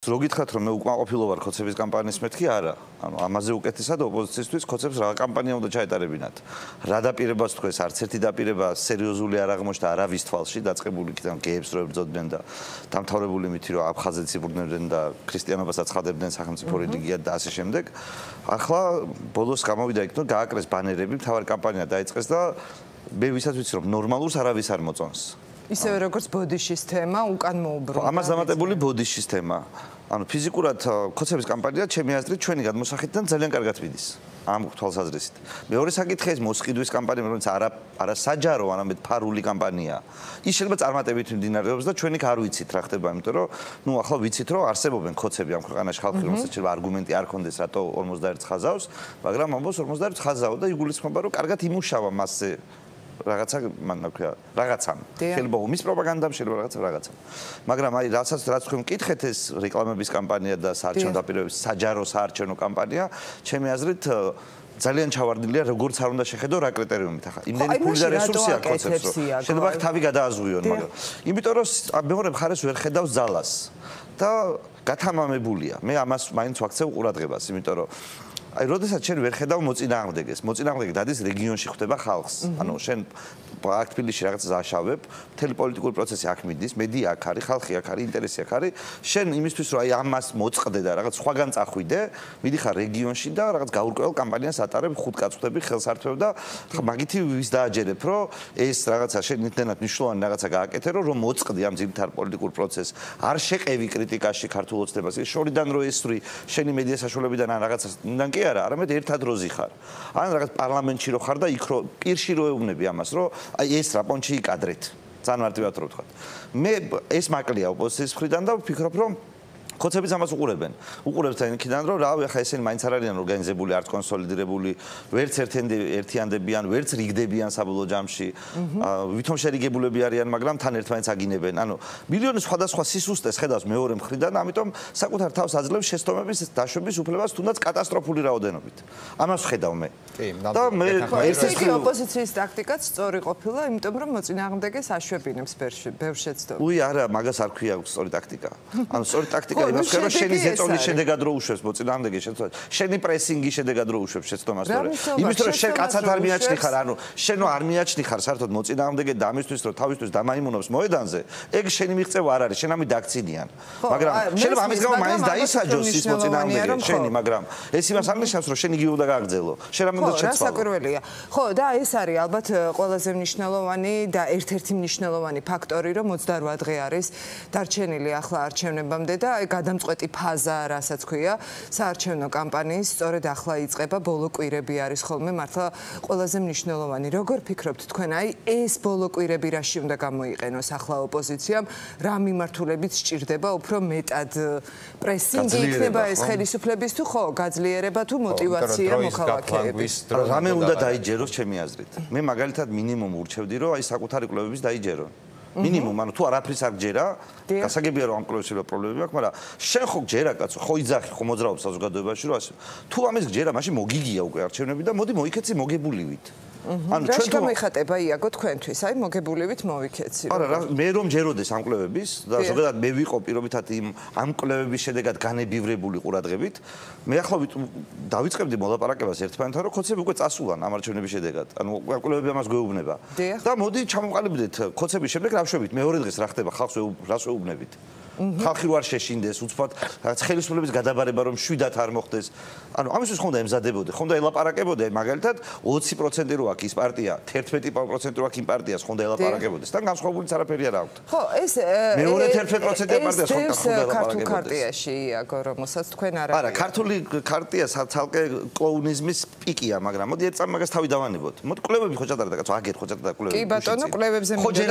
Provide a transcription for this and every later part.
რო გითხრათ რომ მე უკმაყოფილო ვარ ხოცების კამპანიის მეთქი არა. ანუ ამაზე უკეთესად ოპოზიციისთვის ხოცებს რა კამპანია უნდა ჩაეტარებინათ. რა დაპირებას თქვეს, არც ერთი დაპირება სერიოზული არ აღმოჩნდა არავის თვალში, დაწყებული იქიდან გეებს რო ებრძოდნენ და დამთავრებული მითი რომ აფხაზეთს იბრძოდნენ და ქრისტიანობასაც ცხადებდნენ სახელმწიფო რელიგიად და ასე შემდეგ. ახლა ბოლოს გამოვიდა იქ რომ გააკრეს ბანერები, მთავარი კამპანია დაიწყეს და მე ვისაც ვიცი რომ ნორმალურს არავის არ მოწონს. ისევე როგორც ბოდიშის თემა უკან მოუბრუნდა. ამას დამატებული ბოდიშის თემა. ანუ ფიზიკურად ხოცების კამპანია ჩემი აზრით ჩვენი გადმოსახედიდან ძალიან კარგად მიდის. ამ თვალსაზრისით. მეორე საკითხი ეს მოსყიდვის კამპანია, რომელიც არა საჯარო, არამედ ფარული კამპანია. ის შეიძლება წარმატებით მიმდინარეობს და ჩვენი არ ვიცით რა ხდება, იმიტომ რომ ნუ ახლა ვიცით რომ არსებობენ ხოცები ამ ქვეყანაში ხალხი, რომელსაც შეიძლება არგუმენტი არ ქონდეს, რატო 51 ხაზავს, მაგრამ ამბობს 51 ხაზაო და იგულისხმება რომ კარგად იმუშავა მასზე. რაღაცა მან თქვა რაღაცამ შეიძლება უმის პროპაგანდამ შეიძლება რაღაცა მაგრამ აი რაც თქვენ მკითხეთ ეს რეკლამების კამპანია და საარჩევნო დაპირებების საჯარო საარჩევნო კამპანია ჩემი აზრით ძალიან ჩავარდნილია როგორც არ უნდა შეხედო რა კრიტერიუმით ახლა იმდენი ფული და რესურსი აქვს ხოცებს რომ შეიძლება თავი გადააზღვიონ მაგრამ იმიტომ რომ მეორე მხარეს ვერ ხედავს ძალას და გათამამებულია მე ამას მაინც ვაქცევ ყურადღებას იმიტომ რომ აი, როდესაც შენ ვერ ხედავ მოწინააღმდეგეს, მოწინააღმდეგე დადის რეგიონში ხვდება ხალხს. ანუ შენ აქ თბილისში რაღაც ზაშავებ, მთელი პოლიტიკური პროცესი აქ მიდის, მედია აქ არის, ხალხი აქ არის, ინტერესი აქ არის. შენ იმისთვის რომ აი ამას მოწყდე და რაღაც სხვაგან წახვიდე, მიდიხარ რეგიონში და რაღაც გაურკვეველ კამპანიას ატარებ, ხუთ კაცხვდები, ხელს ართვებ და მაგითი ვის დააჯერებ, რომ ეს რაღაცა შენითენად მნიშვნელოვანი რაღაცა გააკეთე, რომ მოწყდი ამ ძირითარ პოლიტიკურ პროცესს. არ შეყევი კრიტიკაში ქართულ ოცნებას, ის შორიდან რო ესვრი, შენი მედია საშუალებიდან ან რაღაცასთან კი არა, არამედ ერთად როზი ხარ. ან რაღაც პარლამენტში რო ხარ და იქ რო პირში რო ეუბნები ამას, რომ აი ეს რა პონჩი იკადრეთ. ძალიან მარტივად რო ვთქვა. მე ეს მაკლია ოპოზიციის მხრიდან და ვფიქრობ, რომ ხოცებიც ამას უყურებენ. უყურებს იქიდან რომ რავი ახლა ესენი მაინც არ არიან ორგანიზებული, არც კონსოლიდირებული, ვერც ერთიანდებიან, ვერც რიგდებიან საბოლოო ჯამში. ვითომ შერიგებულები არიან, მაგრამ თან ერთმანეთს აგინებენ. ანუ მილიონი სხვადასხვა სისუსტეს ხედავს მეორე მხრიდან, ამიტომ საკუთარ თავს აძლევს შეცდომების დაშვების უფლებას თუნდაც კატასტროფული რაოდენობით. ამას ხედავ მე. და მე ერთ-ერთი ოპოზიციის ტაქტიკაც სწორი ყოფილა, იმიტომ რომ მოწინააღმდეგეს აშვებინებს ბევრ შეცდომას. უი არა, მაგას არ ქვია სწორი ტაქტიკა. ანუ სწორი ტაქტიკა იმას ხერხო შენი ზეწოლის შედეგად რო უშვებს მოწინააღმდეგე შეცდომას. შენი პრესინგი შედეგად რო უშვებს შეცდომას თორე. იმის რომ შენ კაცად არ მიაჩნი ხარ, ანუ შენ არ მიაჩნი ხარ საერთოდ მოწინააღმდეგე და ამისთვის რომ თავისთვის დამაიმუნოს მოედანზე, ეგ შენი მიღწევა არ არის, შენ ამით დაგწინიან. მაგრამ შეიძლება ამის გამო მაინც დაისაჯოს ის მოწინააღმდეგე შენი, მაგრამ ეს იმას არ ნიშნავს რომ შენ იგივე უნდა გააგრძელო. შენ ამ უნდა შეცვალო. საკურველია. ხო, და ეს არის ალბათ ყველაზე მნიშვნელოვანი და ერთ-ერთი მნიშვნელოვანი ფაქტორი, რომ 28 დღე არის დარჩენილი ახლა არჩევნებამდე და გადამწყვეტი ფაზა, რასაც ქვია, საარჩევნო კამპანიის, სწორედ ახლა იწყება, ბოლო კვირები არის ხოლმე მართლა ყველაზე მნიშვნელოვანი. როგორ ფიქრობთ თქვენ, აი ეს ბოლო კვირები რაში უნდა გამოიყენოს ახლა ოპოზიციამ, რა მიმართულებით სჭირდება უფრო მეტად პრესინგი იქნება ეს ხელისუფლების თუ ხო, გაძლიერება თუ მოტივაცია მოქალაქეების. რამე უნდა დაიჯეროს ჩემი აზრით. მე მაგალითად მინიმუმ ურჩევდი, რომ აი საკუთარი კვლევების დაიჯერონ. მინიმუმ, ანუ თუ არაფრის არ გჯერა, გასაგებია რომ ამ კვლევებში პრობლემები აქვს, მაგრამ შენ ხო გჯერა კაცო, ხო იძახი, ხო მოძრაობს საზოგადოებაში, რომ ასე. თუ ამის გჯერა, მაშინ მოგიგია უკვე არჩევნები და მოდი მოიქეცი მოგებულივით. ანუ ჩვენ თუ მოიხატება იაგო თქვენთვის, აი მოგებულივით მოვიქეცი. არა, მე რომ ჯეროდეს ამ კვლევების და ზოგადად მე ვიყო პირობითად ამ კვლევების შედეგად განებივრებული ყურადღებით, მე ახლა დავიწყებდი მოლაპარაკებას ერთმანეთთან, რომ ხოცები უკვე წასულან ამ არჩევნების შედეგად. ანუ კვლევები ამას გვეუბნება. და მოდი ჩამოვყალიბდეთ ხოცების შემდეგ რა ვშვებით, მეორე დღეს რა ხდება, ხალხს რას ვეუბნებით. ხალხი რო არ შეშინდეს, უცბად რაღაც ხელისუფლების გადაბარება რომ შვიდად არ მოხდეს. ანუ ამისთვის ხონდა ემზადებოდი, ხონდა ელაპარაკებოდი, მაგალითად 20% რო აქვს ის პარტია, 11% რო აქვს იმ პარტიას, ხონდა ელაპარაკებოდეს. თან განსხვავებულიც არაფერი არ აქვს. ხო, ეს მეორე 11% პარტიას ხონდა ელაპარაკებოდეს. ქართულ ქარტიაში იაგო, რომელსაც თქვენ არ არა, ქართული ქარტია ცალკე კლოუნიზმის პიკია, მაგრამ მოდი ერთ წამ მაგას თავი დავანებოთ. მოდი კვლევები ხო ჩატარდა კაცო, აგერ ხო ჩატარდა კვლევები. კი ბატონო, კვლევებზე მინდა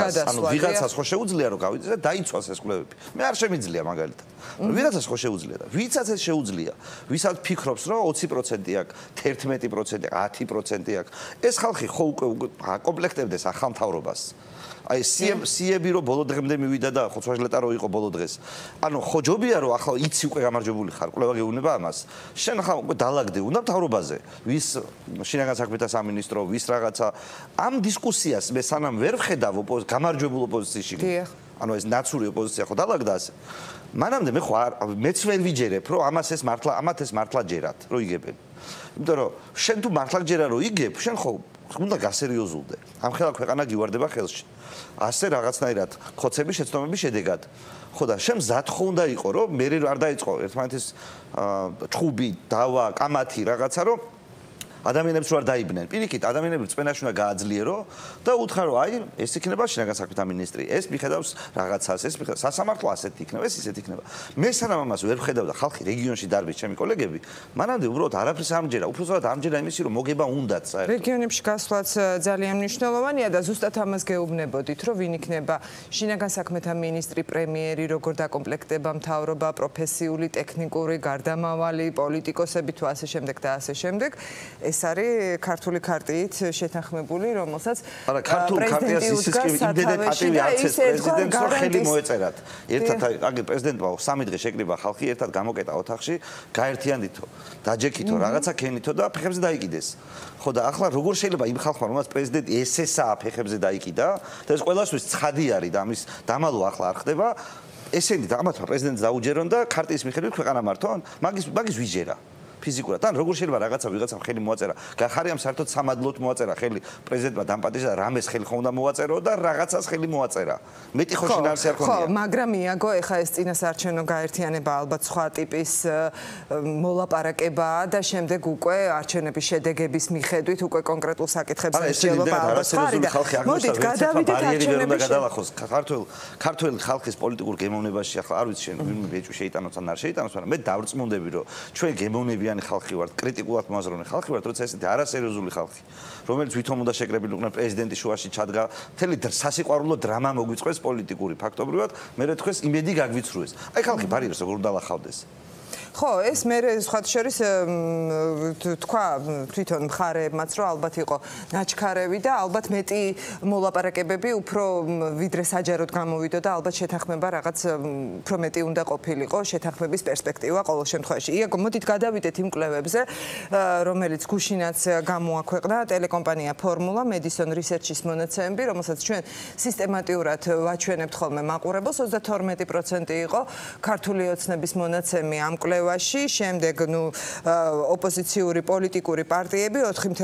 ვიღაცას ხო შეუძლია რომ გავიდეს და დაიცვას ეს კვლევები. მე არ შემიძლია მაგალითად. ვიღაცას ხო შეუძლია და ვიცაც ეს შეუძლია. ვისაც ფიქრობს რომ 20% აქვს, 11% აქვს, 10% აქვს. ეს ხალხი ხო უკვე აკომპლექტებდეს ახალმთავრობას. აი სიები რო ბოლო დღემდე მივიდა და ხო სვაჟლეტა რო იყო ბოლო დღეს. ანუ ხო ჯობია რომ ახლა იცი უკვე გამარჯვებული ხარ, კვლევა გეუბნება ამას. შენ ხა უკვე დალაგდე, უნდა მთავრობაზე. ვის შინაგან საქმეთა სამინისტრო, ვის რაღაცა ამ დისკუსიას მე სანამ ვერ ვხედავ გამარჯვებულ ოპოზიციაში. ანუ ეს ნაცური ოპოზიცია ხო დალაგდა ასე. მანამდე მე მეც ვერ ვიჯერებ, რომ ამათ ეს მართლა ჯერათ, რომ იგებენ. იმიტომ რომ შენ თუ მართლა ჯერა რომ იგებ, შენ ხო უნდა გასერიოზულდე. ამ ხელა ქვეყანა გივარდება ხელში. ასე რაღაცნაირად ხოცების შეცდომების შედეგად. ხო და შენ მზად ხო უნდა იყო, რომ მე არ დაიწყო ერთმანეთის ჭუბი, დავა, კამათი რაღაცა, რომ ადამიანებს რო არ დაიბნენ. პირიქით, ადამიანები წვენაში უნდა გააძლიერო და უთხრა რომ აი, ეს იქნება შინაგან საქმეთა მინისტრი. ეს მიხედავს რაღაცას, ეს სასამართლო ასეთი იქნება, ეს ისეთი იქნება. მე სანამ ამას ვერ ვხედავდა ხალხი რეგიონში დარბის ჩემი კოლეგები, მანამდე უბრალოდ არაფერს ამჯერა, უბრალოდ ამჯერა იმისი რომ მოგება უნდათ საერთოდ. რეგიონებში გასვლაც ძალიან მნიშვნელოვანია და ზუსტად ამას გეუბნებოდით, რომ ვინ იქნება შინაგან საქმეთა მინისტრი, პრემიერი, როგორ დაკომპლექტება მთავრობა, პროფესიული, ტექნიკური, გარდამავალი, პოლიტიკოსები თუ ასე შემდეგ და ასე შემდეგ. ეს არის ქართული ქარტიით შეთანხმებული, რომელსაც არა ქართულ ქარტიას ისე იმდენად პატივი არცეს პრეზიდენტს რომ ხელი მოეწერათ. ერთად აი პრეზიდენტმა 3 დღე შეკრიბა ხალხი, ერთად გამოკეტა ოთახში, გაერთიანდითო, დაჯექითო, რაღაცა ქენითო და ფეხებზე დაიკიდეს. ხო და ახლა როგორ შეიძლება იმ ხალხმა, რომელსაც პრეზიდენტი ესესაა ფეხებზე დაიკიდა და ეს ყველასთვის ცხადი არის და ამის დამალო ახლა არ ხდება, ესენი ამათმა პრეზიდენტს დაუჯერონ და ქარტიის მიხედვით ქვეყანა მართონ, მაგის ვიჯერა. ფიზიკურად. ან როგორ შეიძლება ვიღაცამ ხელი მოაწერა. გახარიამ საერთოდ სამადლოდ მოაწერა ხელი პრეზიდენტმა დამპატიჟა რამეს ხელი ხო უნდა მოაწერო და რაღაცას ხელი მოაწერა. მეტი ხო შინაარსი არ ქონია. ხო, მაგრამ იაგო, ეხა ეს წინასაარჩევნო გაერთიანება ალბათ სხვა ტიპის მოლაპარაკებაა და შემდეგ უკვე არჩევნების შედეგების მიხედვით უკვე კონკრეტულ საკითხებს შეძლება ალბათ სხვა და მოდით გადავიდეთ არჩევნებში. გადალახოს ქართველი ხალხის პოლიტიკურ გემოვნებაში ახლა არ ვიცი შენ ბეჭვი შეიტანოს ან არ შეიტანოს, მაგრამ მე დავწმუნდები რომ ჩვენ გემოვნებიანი ხალხი ვართ, კრიტიკულად მოაზროვნე ხალხი ვართ, როცა ესეთი არასერიოზული ხალხი, რომელიც ვითომ უნდა შეკრებილიყვნენ პრეზიდენტი შუაში ჩადგა, მთელი სასიყვარულო დრამა მოგვიწყვეს პოლიტიკური ფაქტობრივად, მე რა თქვენს იმედი გაგვიცრუეს. აი ხალხი ბარიერს როგორ უნდა ლახავდეს. ხო, ეს მე სხვა შორის თქვა თვითონ მხარეებმაც, რომ ალბათ იყო ნაჩქარევი და ალბათ მეტი მოლაპარაკებები უფრო ვიდრე საჯაროდ გამოვიდო და ალბათ შეთანხმება რაღაც უფრო მეტი უნდა ყოფილიყო, შეთანხმების პერსპექტივა ყოველ შემთხვევაში. იაგო, მოდით გადავიდეთ იმ კვლევებზე, რომელიც გუშინაც გამოაქვეყნა ტელეკომპანია ფორმულა Madison Research-ის მონაცემები, რომელსაც ჩვენ სისტემატიურად ვაჩვენებთ ხოლმე მაყურებელს, 32% იყო ქართული ოცნების მონაცემი ამ კვლევაში. შემდეგ ოპოზიციური პოლიტიკური პარტიები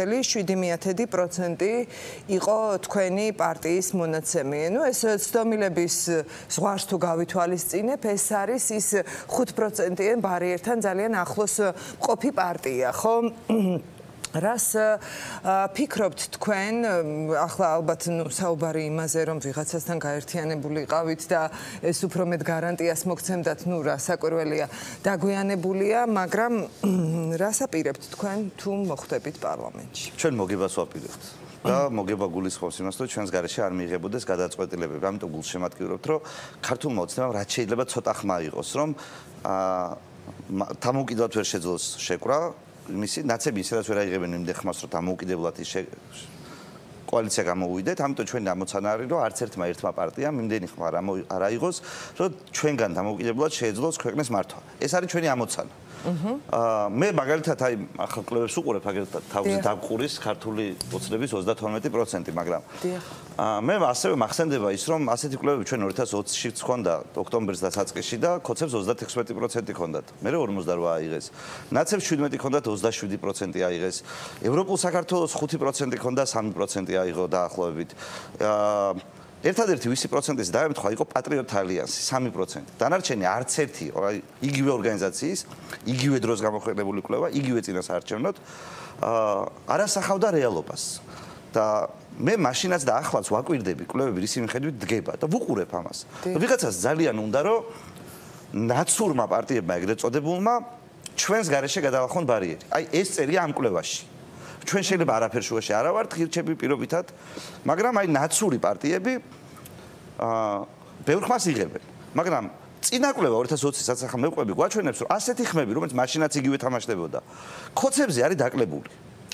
4.7% იყო თქვენი პარტიის მონაცემი. ეს ცდომილების ზღვარს თუ გავითვალისწინებ, ეს არის ის 5%-იან ბარიერთან ძალიან ახლოს მყოფი პარტია, ხო? რას ფიქრობთ თქვენ, ახლა ალბათ საუბარი იმაზე, რომ ვიღაცასთან გაერთიანებული იყავით და ეს უფრო მეტ გარანტიას მოგცემდათ, რა საკვირველია, დაგვიანებულია, მაგრამ რას აპირებთ თქვენ თუ მოხვდებით პარლამენტში? ჩვენ მოგებას ვაპირებთ. და მოგება გულისხმობს იმას, რომ ჩვენს გარეშე არ მიიღებოდეს გადაწყვეტილებები. ამიტომ გულშემატკივრობთ, რომ ქართულმა ოცნებამ რაც შეიძლება ცოტა ხმა იყოს, რომ დამოუკიდებლად ვერ შეძლოს შეკვრა მისი ნაცები ისედაც ვერ აიღებენ იმდენ ხმას, რომ დამოუკიდებლად ის კოალიცია გამოუვიდეთ, ამიტომ ჩვენი ამოცანა არის, რომ არც ერთმა პარტიამ იმდენი ხმა არ აიღოს, რომ ჩვენგან დამოუკიდებლად შეეძლოს ქვეყნის მართვა. ეს არის ჩვენი ამოცანა. მე მაგალითად აი ახალ კვლევებს უყურებ, აგერთა თავზე დაგყურის ქართული ოცნების 32%, მაგრამ მე ასევე მახსენდება ის, რომ ასეთი კვლევები ჩვენ 2020-ში ჰქონდა ოქტომბრის დასაწყისში და ქოცებს 36% ჰქონდათ. მე 48 აიღეს. ნაცებს 17 ჰქონდათ 27% აიღეს. ევროპულ საქართველოს 5% ჰქონდა 3% აიღო დაახლოებით. ერთადერთი ვისი პროცენტის დაემთხვა იყო პატრიოტ ალიანსი 3%. დანარჩენი არც ერთი, იგივე ორგანიზაციის, იგივე დროს გამოქვეყნებული კვლევა, იგივე წინასაარჩევნოდ არ ასახავდა რეალობას. და მე მაშინაც და ახლაც ვაკვირდები კვლევები რის მიხედვით დგება და ვუყურებ ამას. ვიღაცას ძალიან უნდა რომ ნაცურმა პარტიებმა ეგრეთ წოდებულმა ჩვენს გარეშე გადალახონ ბარიერი. აი ეს წერია ამ კვლევაში. ჩვენ შეიძლება არაფერ შუაში არა ვართ ღირჩები პირობითად, მაგრამ აი ნაცური პარტიები ბევრ ხმას იღებენ. მაგრამ წინა კვლევა 2020-ის საცახა მევყვები გვაჩვენებს, რომ ასეთი ხმები, რომელიც მაშინაც იგივე თამაშდებოდა, ქოცებზე არის დაკლებული.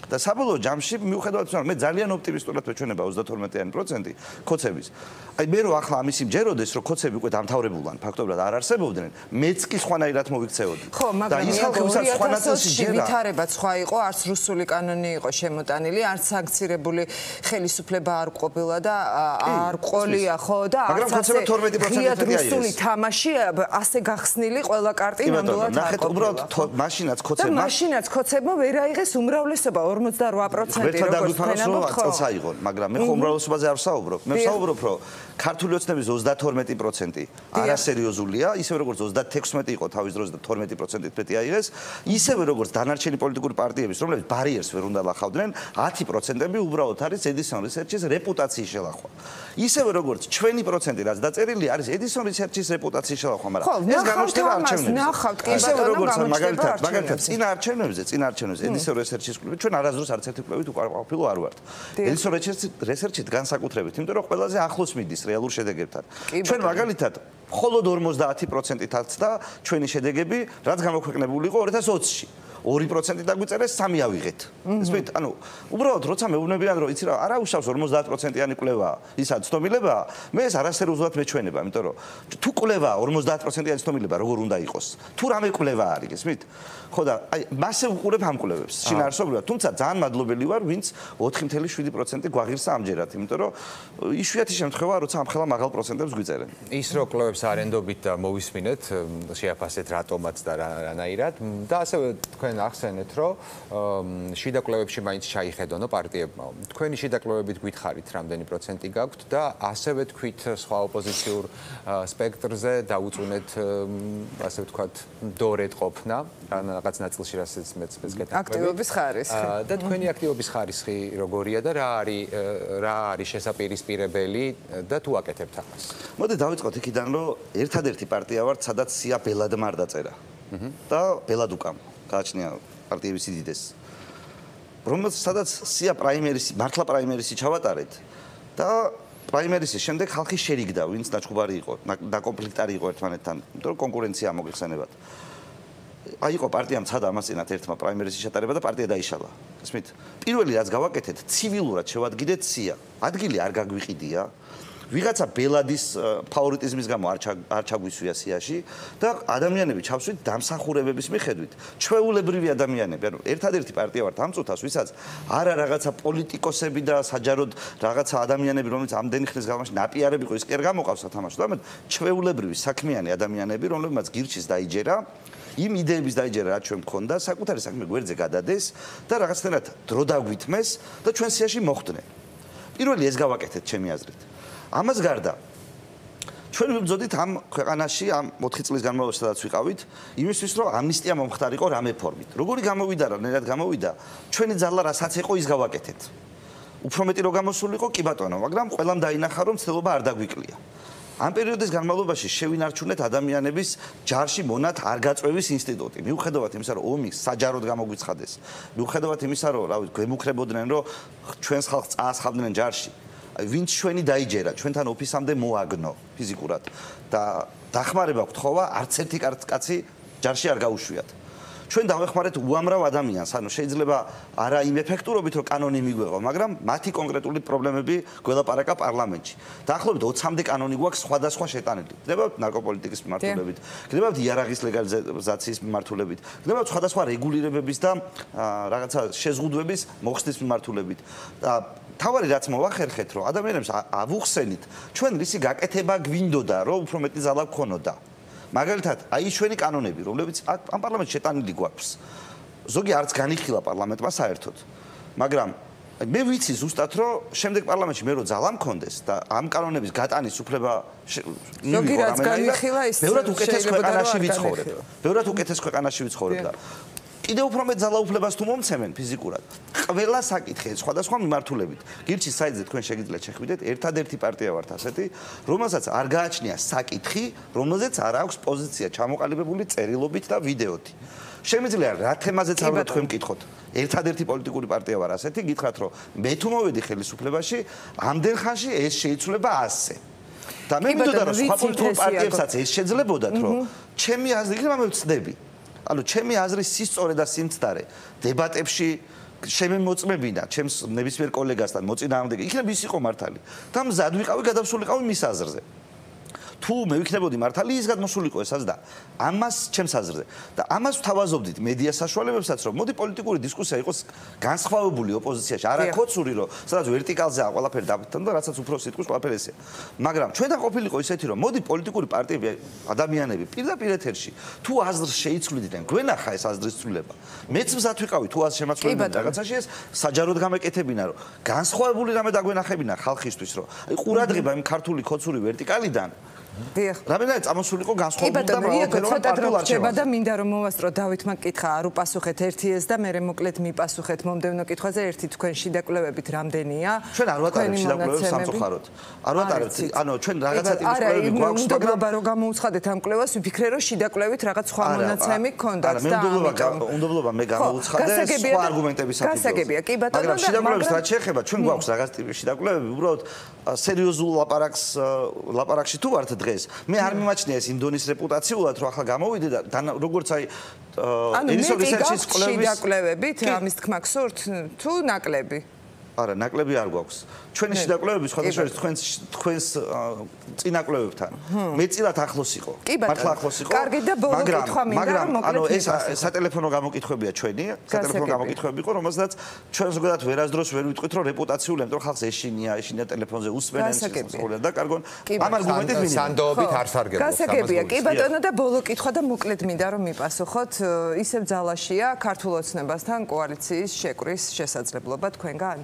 და საბოლოო ჯამში მიუხედავად იმისა, რომ მე ძალიან ოპტიმისტურად ვეჩვენება 32% ქოცების. აი მე რო ახლა ამისი მჯეროდეს, რომ ქოცები უკვე დამთავრებულან, ფაქტობრივად არ არსებობდნენ, მეც კი სხვანაირად მოვიქცეოდი. ხო, მაგრამ ის ხალხი ვისაც სხვა ნაწილში ჯერა ვითარებაც სხვა იყო, არც რუსული კანონი იყო შემოტანილი, არც სანქცირებული ხელისუფლება არ ყოფილა და არ ყოლია, ხო და არც ასე 12% რუსული თამაში ასე გახსნილი ყველა კარტი ნამდვილად არ ყოფილა. უბრალოდ მაშინაც ქოცებმა და მაშინაც ქოცებმა ვერ აიღეს უმრავლესობა 48% როგორც თქვენებთ, ხო. წელს აიღონ, მაგრამ მე ხო უმრავლესობაზე არ ვსაუბრობ. მე ვსაუბრობ, რომ ქართული ოცნების 32% არასერიოზულია, ისევე როგორც 36 იყო თავის დროზე და 12%-ით მეტი აიღეს, ისევე როგორც დანარჩენი პოლიტიკური პარტიების, რომლებიც ბარიერს ვერ უნდა ლახავდნენ, 10% უბრალოდ არის Edison Research-ის რეპუტაციის შელახვა. ისევე როგორც ჩვენი პროცენტი, რაც დაწერილი არის Edison Research-ის რეპუტაციის შელახვა, მაგრამ ეს გამოჩნდება არჩევნებზე. ნახავთ, კი ისევე ბატონო, როგორც გამოჩნდება მაგალითად წინა არჩევნებზე Edison Research-ის კლუბი ჩვენ არასდროს არც ერთი კლუბით უკმაყოფილო არ ვართ. Edison Research-ით განსაკუთრებით, იმიტომ რომ ყველაზე ახლოს მიდის რეალურ შედეგებთან. ჩვენ მაგალითად მხოლოდ 50%-ით აცდა ჩვენი შედეგები, რაც გამოქვეყნებული იყო 2020-ში. 2% დაგვიწერეს, 3 ავიღეთ. ისმით, ანუ უბრალოდ როცა მეუბნებიან, რომ იცი რა, არა უშავს 50%-იანი კვლევა, ისა ცნობილებაა, მე ეს არასერიოზულად მეჩვენება, იმიტომ რომ თუ კვლევა 50%-იანი ცნობილება როგორ უნდა იყოს? თუ რამე კვლევა არის, ისმით? ხო და აი მასე უყურებ ამ კვლევებს, შინაარსობრივად, თუმცა ძალიან მადლობელი ვარ, ვინც 4.7% გვაღირსა ამჯერად, იმიტომ რომ იშვიათი შემთხვევაა, როცა ამ ხელა მაღალ პროცენტებს გვიწერენ. ის რო კვლევებს არ ენდობით და მოვისმინეთ, შეაფასეთ რატომაც და რანაირად და ასევე თქვენ ახსენეთ, რომ შიდა კვლევებში მაინც ჩაიხედონო პარტიებმა. თქვენი შიდა კვლევებით გითხარით, რამდენი პროცენტი გაქვთ და ასევე თქვით სხვა ოპოზიციურ სპექტრზე დაუწუნეთ, ასე ვთქვათ, დორეთ ყოფნა, რაღაც ნაწილში რასაც მეც გეტყვით. აქტივობის ხარისხი. და თქვენი აქტივობის ხარისხი როგორია და რა არის შესაპირისპირებელი და თუ აკეთებთ ამას? მოდი დავიწყოთ იქიდან, რომ ერთადერთი პარტია ვართ, სადაც სია ბელადმა არ დაწერა. და ბელად უკამ გააჩნია პარტიების სიდიდეს. სადაც სია პრაიმერისი, მართლა პრაიმერისი ჩავატარეთ და პრაიმერისის შემდეგ ხალხი შერიგდა, ვინც დაჩხუბარი იყო, დაკონფლიქტარი იყო ერთმანეთთან, იმიტომ რომ კონკურენცია მოგეხსენებათ. აი იყო პარტიამ ცადა ამას წინათ ერთმა პრაიმერისის ჩატარება და პარტია დაიშალა. ისმით, პირველი რაც გავაკეთეთ, ცივილურად შევადგინეთ სია. ადგილი არ გაგვიყიდია. ვიღაცა ბელადის ფავორიტიზმის გამო არ ჩაგვისვია სიაში და ადამიანები ჩავსვით დამსახურებების მიხედვით. ჩვეულებრივი ადამიანები, ანუ ერთადერთი პარტია ვართ ამ წუთას, ვისაც არა რაღაცა პოლიტიკოსები და საჯაროდ რაღაცა ადამიანები, რომლებიც ამდენი ხნის განმავლობაში ნაპიარები იყო, ის კი არ გამოყავს სათამაშოდ, მაგრამ ჩვეულებრივი საქმიანი ადამიანები, რომლებმაც გირჩის დაიჯერა, იმ იდეების დაიჯერა, რაც ჩვენ მქონდა, საკუთარი საქმე გვერდზე გადადეს და რაღაცნაირად დრო დაგვითმეს და ჩვენ სიაში მოხვდნენ. პირველი ეს გავაკეთეთ ჩემი აზრით. ამას გარდა ჩვენ ვიბრძოდით ამ ქვეყანაში ამ 4 წლის განმავლობაში სადაც ვიყავით იმისთვის რომ ამნისტია მომხდარიყო რამე ფორმით. როგორი გამოვიდა რა ნერად გამოვიდა ჩვენი ძალა რასაც იყო ის გავაკეთეთ. უფრო მეტი რო გამოსულიყო კი ბატონო, მაგრამ ყველამ დაინახა რომ ცდილობა არ დაგვიკლია. ამ პერიოდის განმავლობაში შევინარჩუნეთ ადამიანების ჯარში მონად არ გაწვევის ინსტიტუტი. მიუხედავად იმისა, რომ ომი საჯაროდ გამოგვიცხადეს, მიუხედავად იმისა, რომ რავი, გვემუქრებოდნენ, რომ ჩვენს ხალხს წაასხავდნენ ჯარში. ვინც ჩვენი დაიჯერა, ჩვენთან ოფისამდე მოაგნო ფიზიკურად და დახმარება გთხოვა, არც ერთი კაცი ჯარში არ გაუშვიათ. ჩვენ დავეხმარეთ უამრავ ადამიანს, ანუ შეიძლება არა იმ ეფექტურობით, რომ კანონი მიგვეღო, მაგრამ მათი კონკრეტული პრობლემები გველაპარაკა პარლამენტში. დაახლოებით 20-მდე კანონი გვაქვს სხვადასხვა შეტანილი. გნებავთ ნარკოპოლიტიკის მიმართულებით, გნებავთ იარაღის ლეგალიზაციის მიმართულებით, გნებავთ სხვადასხვა რეგულირებების და რაღაცა შეზღუდვების მოხსნის მიმართულებით. და თავარი რაც მოვახერხეთ, რომ ადამიანებს ავუხსენით, ჩვენ რისი გაკეთება გვინდოდა, რომ უფრო მეტი ძალა გქონოდა. მაგალითად, აი ჩვენი კანონები, რომლებიც ამ პარლამენტში შეტანილი გვაქვს. ზოგი არც განიხილა პარლამენტმა საერთოდ. მაგრამ მე ვიცი ზუსტად, რომ შემდეგ პარლამენტში მე რო ძალა მქონდეს და ამ კანონების გატანის უფლება მივიღო რამენაირად, ბევრად უკეთეს ქვეყანაში ვიცხოვრებ. ბევრად უკეთეს ქვეყანაში ვიცხოვრებ და კიდევ უფრო მეტ ძალაუფლებას თუ მომცემენ ფიზიკურად. ყველა საკითხი სხვადასხვა მიმართულებით. გირჩის საიტზე თქვენ შეგიძლიათ შეხვიდეთ, ერთადერთი პარტია ვართ ასეთი, რომელსაც არ გააჩნია საკითხი, რომელზეც არ აქვს პოზიცია ჩამოყალიბებული წერილობით და ვიდეოთი. შემიძლია რა თემაზეც არ თქვენ მკითხოთ. ერთადერთი პოლიტიკური პარტია ვარ ასეთი, გითხრათ რომ მე თუ მოვედი ხელისუფლებაში, ამდენ ხანში ეს შეიცვლება ასე. და მე მინდოდა რომ სხვა პოლიტიკურ პარტიებსაც ეს შეძლებოდათ, რომ ჩემი აზრით მე ვწდები. ანუ ჩემი აზრის სისწორე და სიმცდარე დებატებში შემემოწმებინა ჩემს ნებისმიერ კოლეგასთან მოწინააღმდეგე იქნებ ის იყო მართალი და მზად ვიყავი გადავსულიყავი მის აზრზე თუ მე ვიქნებოდი მართალი ის გადმოსულიყო ესაც და ამას ჩემს აზრზე და ამას ვთავაზობდით მედია საშუალებებსაც რომ მოდი პოლიტიკური დისკუსია იყოს განსხვავებული ოპოზიციაში არა ხოცური რომ სადაც ვერტიკალზეა ყველაფერი დაბთან და რაცაც უფრო სიტყვის ყველაფერი ესეა მაგრამ ჩვენთან ყოფილიყო ისეთი რომ მოდი პოლიტიკური პარტიები ადამიანები პირდაპირ ეთერში თუ აზრს შეიცვლიდნენ გვენახა ეს აზრის ცვლილება მეც მზად ვიყავი თუ აზრს შემაცვლიდნენ რაღაცაში ეს საჯაროდ გამეკეთებინა რომ განსხვავებული რამე დაგვენახებინა ხალხისთვის რომ აი ყურადღება იმ ქართული ხოცური ვერტიკალიდან რამენად წამოსულიყო განსხვავებული და მრავალფეროვანი პარტიულ არჩევანზე და მინდა რომ მოვასწრო დავითმა კითხა არ უპასუხეთ ერთი ეს და მე მოკლედ მიპასუხეთ მომდევნო კითხვაზე ერთი თქვენ შიდა კვლევებით რამდენია ჩვენ არ ვატარებთ შიდა კვლევებს სამწუხაროდ არ ვატარებთ ანუ ჩვენ რაღაცა ტიპის კვლევები გვაქვს მაგრამ რომ გამოუცხადეთ ამ კვლევას ვიფიქრე რომ შიდა კვლევით რაღაც სხვა მონაცემი გქონდათ და უნდობლობა მე გამოვუცხადე სხვა არგუმენტების საფუძველზე გასაგებია კი ბატონო მაგრამ შიდა კვლევებს რაც შეეხება ჩვენ გვაქვს რაღაც ტიპის შიდა კვლევები უბრალოდ სერიოზულ ლაპარაკში თუ ვართ დღეს მე არ მიმაჩნია ეს იმდონის რეპუტაციულად რომ ახლა გამოვიდე და როგორც აი ანუ მე შიდა კვლევებით ამის თქმა გსურთ თუ ნაკლები არა ნაკლები არ გვაქვს ჩვენი შიდა კვლევები სხვადასხვა თქვენს წინა კვლევებთან მეტწილად ახლოს იყო მართლა ახლოს იყო კარგი და ბოლო კითხვა მინდა რომ ანუ ეს სატელეფონო გამოკითხვებია ჩვენი სატელეფონო გამოკითხვები იყო რომელსაც ჩვენ ზოგადად ვერასდროს ვერ ვიტყვით რომ რეპუტაციული ამიტომ ხალხს ეშინია ტელეფონზე უსმენენ შესაძლოა და კარგონ ამ არგუმენტით მინდა სანდოობით არ სარგებლობს გასაგებია კი ბატონო და ბოლო კითხვა და მოკლედ მინდა რომ მიპასუხოთ ისევ ძალაშია ქართულ ოცნებასთან კოალიციის შეკვრის შესაძლებლობა თქვენგან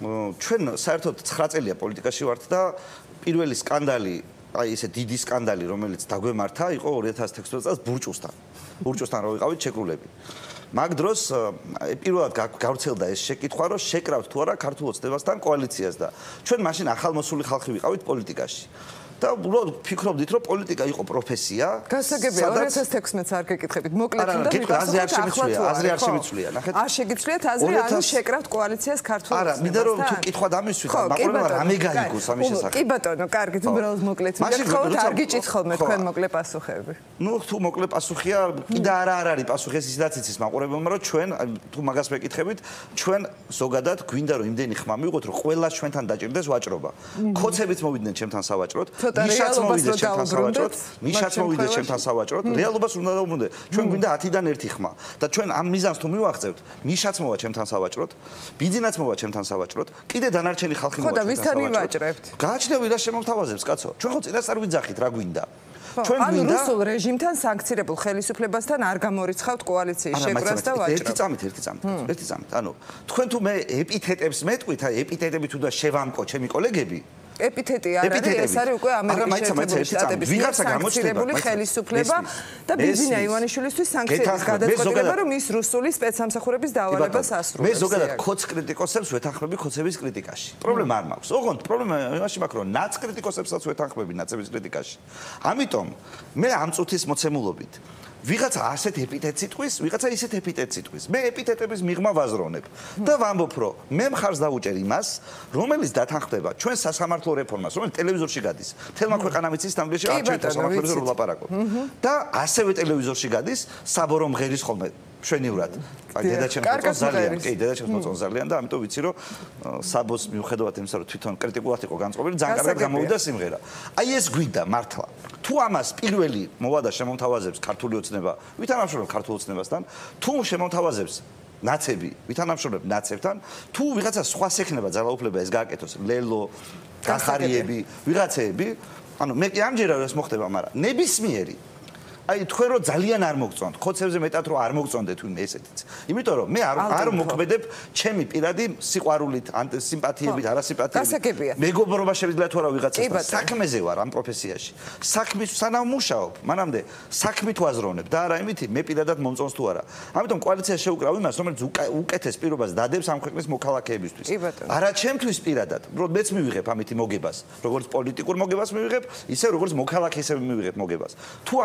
ჩვენ საერთოდ 9 წელია პოლიტიკაში ვართ და პირველი სკანდალი, აი ესე დიდი სკანდალი, რომელიც დაგვემართა, იყო 2016 წელს ბურჭუსთან რო ვიყავით შეკრულები. მაგ დროს პირველად გავრცელდა ეს შეკითხვა, რომ შეკრავთ თუ არა ქართულ ოცნებასთან კოალიციას და ჩვენ მაშინ ახალმოსული ხალხი ვიყავით პოლიტიკაში. და უბრალოდ ფიქრობდით რომ პოლიტიკა იყო პროფესია. გასაგებია 2016-ს არ გეკითხებით. მოკლედ უნდა მივასწროთ აზრი არ შემიცვლია. ნახეთ. არ შეგიცვლიათ აზრი ანუ შეკრავთ კოალიციას ქართულ ოცნებასთან. არა, მინდა რომ თუ კითხვა დამისვით, მაყურებელმა რამე გაიგოს ამის შესახებ. კი ბატონო, კარგი, უბრალოდ მოკლედ მიგეთხოვოთ, არ გიჭით ხოლმე თქვენ მოკლე პასუხები. ნუ თუ მოკლე პასუხია, კიდე არ არის პასუხი, ეს ისედაც იცის მაყურებელმა, რომ ჩვენ თუ მაგას მეკითხებით, ჩვენ ზოგადად გვინდა რომ იმდენი ხმა მივიღოთ, რომ ყველა ჩვენთან დაჭირდეს ვაჭრობა. ხოცებიც მოვიდნენ ჩემთან სავაჭროდ. მიშაც მოვიდეს ჩემთან სავაჭროდ, მიშაც მოვიდეს ჩემთან სავაჭროდ, რეალობას უნდა დავუბრუნდეთ. ჩვენ გვინდა 10-დან 1 ხმა და ჩვენ ამ მიზანს თუ მივახცევთ, მიშაც მოვა ჩემთან სავაჭროდ, ბიძინაც მოვა ჩემთან სავაჭროდ, კიდე დანარჩენი ხალხი მოვა ჩემთან სავაჭროდ. ხო და ვისთან ივაჭრებთ? გააჩნია ვირას შემოთავაზებს, კაცო. ჩვენ ხო წინასწარ ვიძახით რა გვინდა. ჩვენ გვინდა რუსულ რეჟიმთან სანქცირებულ ხელისუფლებასთან არ გამორიცხავთ კოალიციის შეკრას და ვაჭრობთ. ერთი წამით. ანუ თქვენ თუ მე ეპითეტებს მეტყვით, აი ეპითეტები თუ და შევამკო ჩემი კოლეგები ეპითეტი არ არის, ეს არის უკვე ამერიკის შეერთებული შტატების სანქცირებული ხელისუფლება და ბიზინა ივანიშვილისთვის სანქციების გადაწყვეტილება, რომ ის რუსული სპეცსამსახურების დავალებას ასრულებს. მე ზოგადად ხოც კრიტიკოსებს ვეთანხმები ხოცების კრიტიკაში. პრობლემა არ მაქვს. ოღონდ პრობლემა იმაში მაქვს, რომ ნაც კრიტიკოსებსაც ვეთანხმები ნაცების კრიტიკაში. ამიტომ მე ამ წუთის მოცემულობით ვიღაცა ასეთ ეპითეტს იტყვის, ვიღაცა ისეთ ეპითეტს იტყვის. მე ეპითეტების მიღმა ვაზროვნებ და ვამბობ, რომ მე მხარს დავუჭერ იმას, რომელიც დათანხმდება ჩვენ სასამართლო რეფორმას, რომელიც ტელევიზორში გადის. თელმა ქვეყანა მიცის თამბლში არჩევნთა სამართლებრივ ვლაპარაკობ. და ასევე ტელევიზორში გადის საბორო მღერის ხოლმე შვენივრად. დედაჩემს მოწონს ძალიან, კი, დედაჩემს მოწონს ძალიან და ამიტომ ვიცი, რომ საბოს მიუხედავად იმისა, რომ თვითონ კრიტიკულად იყო განწყობილი, ძალიან კარგად გამოვიდა სიმღერა. აი ეს გვინდა მართლა. თუ ამას პირველი მოვადა შემომთავაზებს ქართული ოცნება, ვითანამშრომლობ ქართულ ოცნებასთან, თუ შემომთავაზებს ნაცები, ვითანამშრომლობ ნაცებთან, თუ ვიღაცა სხვა შექნება ძალაუფლება ეს გააკეთოს, ლელო, გახარიები, ვიღაცეები, ანუ მე კი ამჯერად ეს მოხდება, მაგრამ ნებისმიერი აი თქვენ რო ძალიან არ მოგწონთ, ხოცებზე მეტად რო არ მოგწონდეთ ვინმე ესეთიც. იმიტომ რომ მე არ მოქმედებ ჩემი პირადი სიყვარულით, სიმპათიებით, არასიმპათიებით. მეგობრობა შეიძლება თუ არა ვიღაცასთან. საქმეზე ვარ ამ პროფესიაში. საქმის სანამ მუშაობ, მანამდე საქმით ვაზროვნებ და არა იმითი მე პირადად მომწონს თუ არა. ამიტომ კოალიცია შეუკრავ იმას, რომელიც უკეთეს პირობას დადებს ამ ქვეყნის მოქალაქეებისთვის. არა ჩემთვის პირადად, უბრალოდ მეც მივიღებ ამითი მოგებას, როგორც პოლიტიკურ მოგებას მივიღებ, ისე როგორც მოქალაქე ისე მივიღებ მოგებას. თუ ამას მისრუ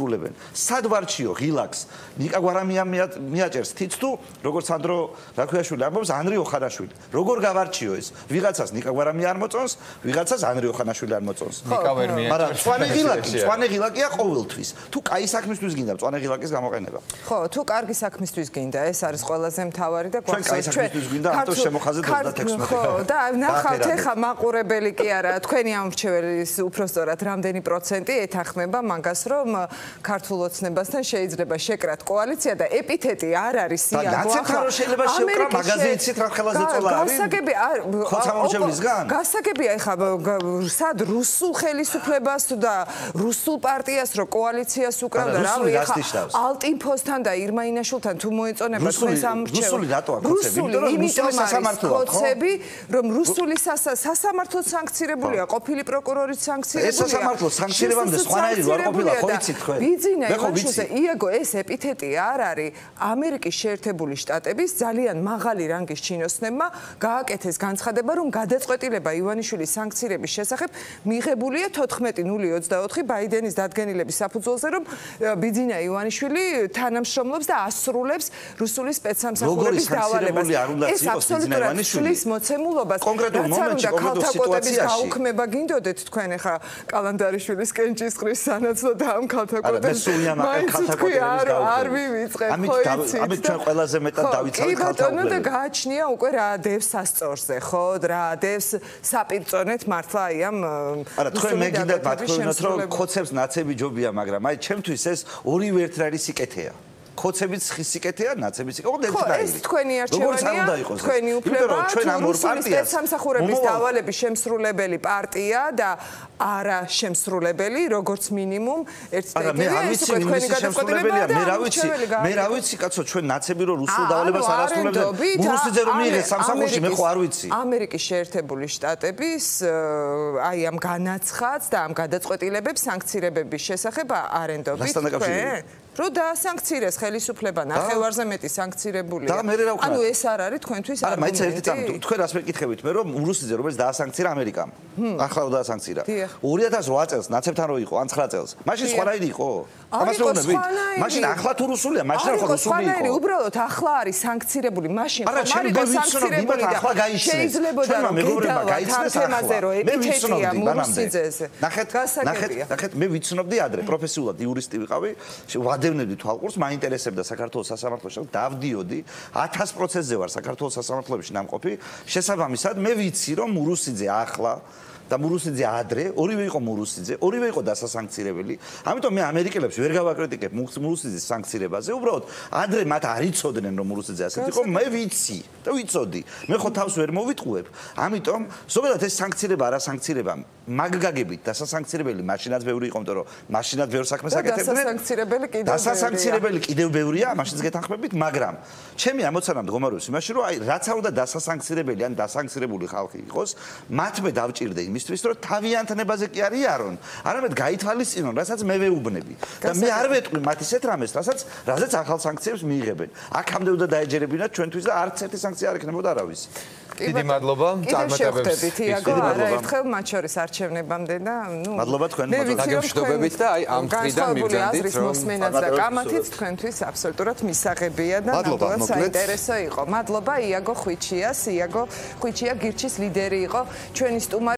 ისრულებენ. სად ვარჩიო ღილაკს? ნიკაგვარამია მიაჭერს თიც თუ როგორც ანდრო რაქვიაშვილი ამბობს ანრი ოხანაშვილი. როგორ გავარჩიო ეს? ვიღაცას ნიკაგვარამია არ მოწონს, ვიღაცას ანრი ოხანაშვილი არ მოწონს. მაგრამ მწვანე ღილაკია ყოველთვის. თუ კაი საქმისთვის გინდა მწვანე ღილაკის გამოყენება. ხო, თუ კარგი საქმისთვის გინდა, ეს არის ყველაზე მთავარი და გვახსოვს ჩვენ კაი საქმისთვის გინდა ავტო შემოხაზეთ 36. ხო, და ნახავთ ეხა მაყურებელი კი არა, თქვენი ამრჩეველის უпростоრად რამდენი პროცენტი ეთანხმება მაგას, რომ ქართულ ოცნებასთან შეიძლება შეკრათ კოალიცია და ეპითეტი არ არის სიაგო. ახლა შეიძლება შეკრა მაგაზე იცით რა ხელაზე წოლა არის? გასაგები გასაგებია ეხა სად რუსულ ხელისუფლებას და რუსულ პარტიას რო კოალიციას უკრავდა რავი ეხა ალტინფოსთან და ირმაინაშვილთან თუ მოეწონება თქვენს ამრჩეველს. რუსული რატო აქოცები? იმიტომ კოცები რომ რუსული სასამართლო სანქცირებულია, ყოფილი პროკურორიც სანქცირებულია. ეს სასამართლო სანქცირებამდე სხვანაირი არ ყოფილა, ხო იცით თქვენ? ბიძინა ივანიშვილზე, იაგო ეს ეპითეტი არ არის ამერიკის შეერთებული შტატების ძალიან მაღალი რანგის ჩინოსნებმა გააკეთეს განცხადება, რომ გადაწყვეტილება ივანიშვილის სანქცირების შესახებ მიღებულია 14.024 ბაიდენის დადგენილების საფუძველზე, რომ ბიძინა ივანიშვილი თანამშრომლობს და ასრულებს რუსული სპეცსამსახურების დავალებას. ეს აბსოლუტურად ცვლის მოცემულობას. კონკრეტულ მომენტში, კონკრეტულ სიტუაციაში გაუქმება გინდოდეთ თქვენ ახლა კალანდარიშვილის კენჭისყრის სანაცვლო და ამ ქალთაკოტების არ მივიწყებ ხო იცით? ამით ჩვენ ყველაზე მეტად დავიცავთ ქალთაკოტებს და გააჩნია უკვე რა დევს სასწორზე ხო რა დევს საპირწონეთ მართლა აი ამ არა თქვენ მე გინდათ მათქონოთ რომ ხოცებს ნაცები ჯობია მაგრამ აი ჩემთვის ეს ორივე ერთნაირი სიკეთეა ხოცებიც სიკეთეა ნაცებიც სიკეთეა ოღონდ ერთნაირი ეს თქვენი არჩევანია თქვენი უფლება ჩვენ ამ ორ პარტიას სამსახურების დავალების შემსრულებელი პარტია და არა შემსრულებელი როგორც მინიმუმ ერთ ტეგია ეს უკვე თქვენი გადაწყვეტილებაა მე რა ვიცი კაცო ჩვენ ნაცები რო რუსულ დავალებას არ ასრულებდნენ რუსიძე რომ მიიღეს სამსახურში მე ხო არ ვიცი ამერიკის შეერთებული შტატების აი ამ განაცხადს და ამ გადაწყვეტილებებს სანქცირებების შესახებ არენდობით თქვენ რო დაასანქცირეს ხელისუფლება ნახევარზე მეტი სანქცირებული. ანუ ეს არ არის თქვენთვის არა, მაინც ერთი წამი თქვენ რას მეკითხებით მე რომ რუსიძე რომელიც დაასანქცირა ამერიკამ. ახლა რო დაასანქცირა. 2008 წელს ნაცებთან რო იყო ან 9 წელს. მაშინ სხვანაირი იყო? ამას მეუბნებით. მაშინ ახლა თუ რუსულია, მაშინ ხო რუსული იყო. უბრალოდ ახლა არის სანქცირებული, მაშინ ხომ არ იყო სანქცირებული და ახლა გაიცნეს. შეიძლება რომ მეგობრებმა გაიცნეს თემაზე რომ ეპითეტია რუსიძეზე. ნახეთ მე ვიცნობდი ადრე პროფესიულად იურისტი ვიყავი. ვადევნებდი თვალყურს, მაინტერესებდა საქართველოს სასამართლოში, დავდიოდი 1000%-ზე ვარ საქართველოს სასამართლოებში ნამყოფი. შესაბამისად, მე ვიცი რომ მურუსიძე ახლა და მურუსიძე ადრე, ორივე იყო მურუსიძე, ორივე იყო დასასანქცირებელი. ამიტომ მე ამერიკელებს ვერ გავაკრიტიკებ მურუსიძის სანქცირებაზე. უბრალოდ ადრე მათ არ იცოდნენ რომ მურუსიძე ასეთი იყო, მე ვიცი და ვიცოდი. მე ხო თავს ვერ მოვიტყუებ. ამიტომ ზოგადად ეს სანქცირება არა სანქცირება მაგგაგებით დასასანქცირებელი მაშინაც ბევრი იყო, იმიტომ რომ მაშინაც ბევრ საქმეს აკეთებდნენ. დასასანქცირებელი კიდევ ბევრია, მაშინაც გეთანხმებით, მაგრამ ჩემი ამოცანა მდგომარეობს იმაში, რომ აი რაც არ უნდა დასასანქცირებელი ან დასანქცირებული ხალხი იყოს, მათმე დავჭირდე იმისთვის, რომ თავიანთნებაზე კი არ იარონ, არამედ გაითვალისწინონ, რასაც მე ვეუბნები. და მე არ ვეტყვი მათ ისეთ რამეს, რაზეც ახალ სანქციებს მიიღებენ. აქამდე უნდა დაეჯერებინათ ჩვენთვის და არც ერთი სანქცია არ იქნებოდა არავის. დიდი მადლობა წარმატებებს. ერთხელ მათ შორის არჩევნებამდე და ნუ მადლობა თქვენ მოგზაურობებით და აი ამ მხრიდან მივდენდით რომ მოსმენაც და კამათიც თქვენთვის აბსოლუტურად მისაღებია და ნამდვილად საინტერესო იყო. მადლობა იაგო ხვიჩიას, იაგო ხვიჩია გირჩის ლიდერი იყო ჩვენი სტუმარი